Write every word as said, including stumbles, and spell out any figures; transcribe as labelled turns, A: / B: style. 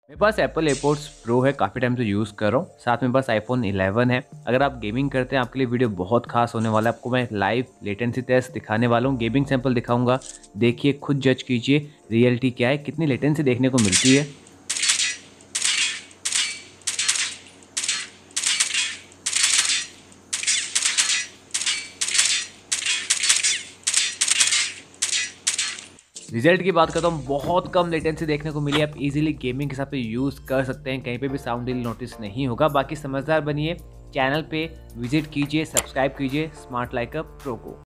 A: मेरे पास Apple airports pro है, काफ़ी टाइम से यूज़ कर रहा हूँ। साथ में बस आईफोन इलेवन है। अगर आप गेमिंग करते हैं आपके लिए वीडियो बहुत खास होने वाला है। आपको मैं लाइव लेटेंसी टेस्ट दिखाने वाला हूँ, गेमिंग सैंपल दिखाऊंगा। देखिए, खुद जज कीजिए रियलिटी क्या है, कितनी लेटेंसी देखने को मिलती है। रिजल्ट की बात करता हूँ, बहुत कम लेटेंसी देखने को मिली। आप इजीली गेमिंग के हिसाब से यूज़ कर सकते हैं, कहीं पे भी साउंड डिले नोटिस नहीं होगा। बाकी समझदार बनिए, चैनल पे विजिट कीजिए, सब्सक्राइब कीजिए स्मार्ट लाइक अ प्रो को।